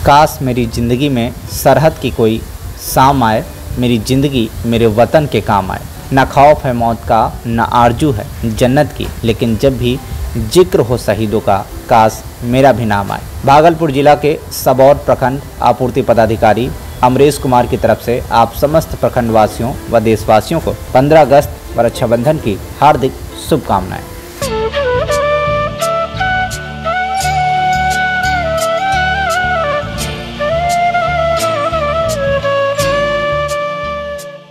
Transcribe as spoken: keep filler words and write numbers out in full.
काश मेरी ज़िंदगी में सरहद की कोई शाम आए, मेरी ज़िंदगी मेरे वतन के काम आए। न खौफ है मौत का, न आरजू है जन्नत की, लेकिन जब भी जिक्र हो शहीदों का, काश मेरा भी नाम आए। भागलपुर जिला के सबौर प्रखंड आपूर्ति पदाधिकारी अमरेश कुमार की तरफ से आप समस्त प्रखंड वासियों व देशवासियों को पंद्रह अगस्त व रक्षाबंधन की हार्दिक शुभकामनाएं।